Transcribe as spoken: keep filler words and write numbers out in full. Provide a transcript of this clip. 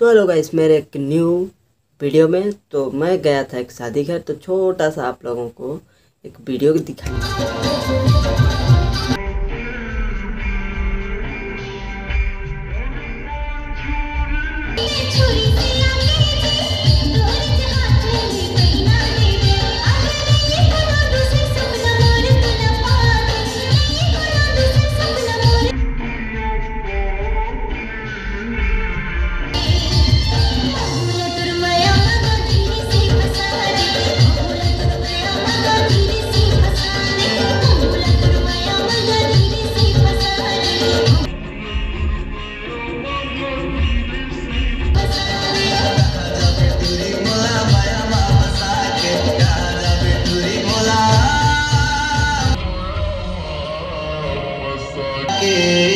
तो hello guys, मेरे एक न्यू वीडियो में तो मैं गया था एक शादी घर, तो छोटा सा आप लोगों को एक वीडियो दिखाई। के